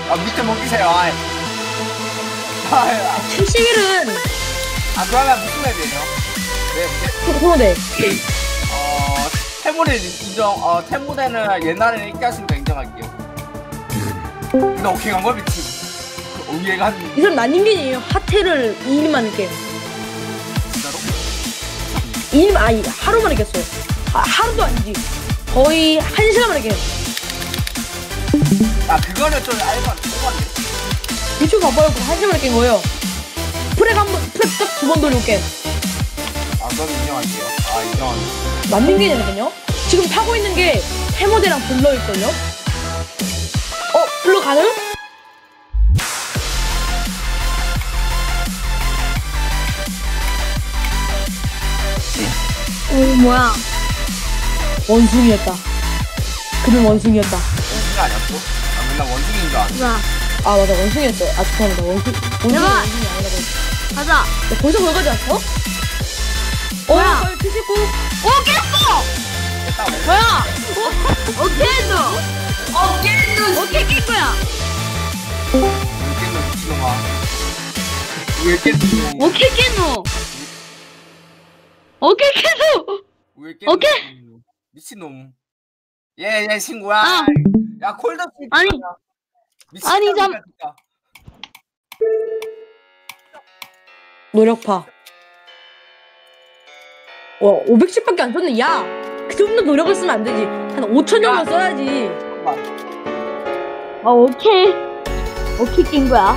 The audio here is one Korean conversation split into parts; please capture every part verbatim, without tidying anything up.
아 밑에 먹이세요. 아이. 아, 칠십일은 아 그러면 무슨 맵이에요? 네, 네. 소모대. 어 태모대 인정. 어 태모대는 옛날에는 있게 하시니까 인정할게요. 근데 오케이 간거 미친. 오이해가 한 이 사람 난인간이에요. 하태를 이 일만 이렇게. 진짜로? 이 일, 아니 하루만 이겼어요. 하, 하루도 아니지. 거의 한 시간만 이겨. 아 그거는 좀 알바 초반에. 유튜브 봐봐요. 한 시간만 이긴 거예요. 프렉 한 번, 프렉 딱 두 번 돌려올게. 아 그건 인정할게요. 아 인정할게요. 난인간이거든요. 지금 타고 있는 게 해머대랑 블러일걸요? 어? 블러 가능? 어, 뭐야? 원숭이였다. 그는 원숭이였다. 원숭이 아니었어? 아 맨날 원숭이인 줄 알았어. 자, 아 맞아 원숭이였어. 아 죄송합니다. 원숭이 원숭이 내가- 원숭이 아니라고. 했어. 가자. 야, 벌써 거기까지 왔어? 뭐야? 어, 거의 칠십구. 오, 깼어! 깼다고? 뭐야? 오, 깼어! 어, 깼어! 어떻게 깰 거야? 왜 깼노 미친놈아. 왜 깼노? 어떻게 깼노? 어떻게 깼어? 왜 깼노? 오케이. 미친놈. 얘얘 친구야. 아. 야 콜더 씨. 아니. 아니, 잠- 진짜. 노력파. 와 오백십밖에 안 썼네. 야, 그 정도 노력을 쓰면 안 되지. 한 오천 정도 써야지. 아, 오케이. 오케이 깬 거야.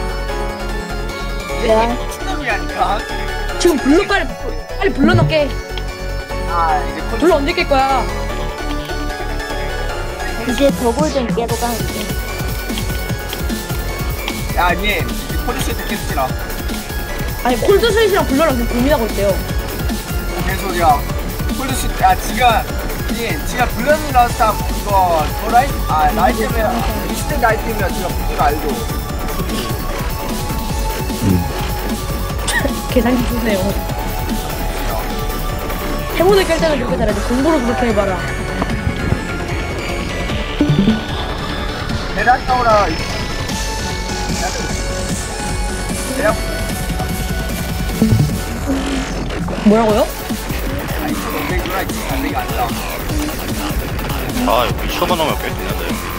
얘 미친놈이라니까. 지금 불러 빨리 빨리 불러 넣게. 아 이제 콜더. 불러 언제 깰 거야? 이제 더골den 깨러 가는데. 야 님, 콜더 씨 듣겠지라. 아니 콜드스윗이랑 블러랑 지금 고민하고 있대요. 개소리야. 콜더 씨, 야 지금 님 지금 블러드 러스타 이거 저 라이 아 라이트면 리스트 라이트면 지금 무슨 알죠? 계산기 주세요. 해모대 깰 때는 그렇게 잘하지. 공부를 그렇게 해봐라. 대략 나오라. 대략 뭐라고요? 아니 저 놈들구나 이 안되게 아니라. 아, 이거 이천원 넘으면 깰 수 있는데.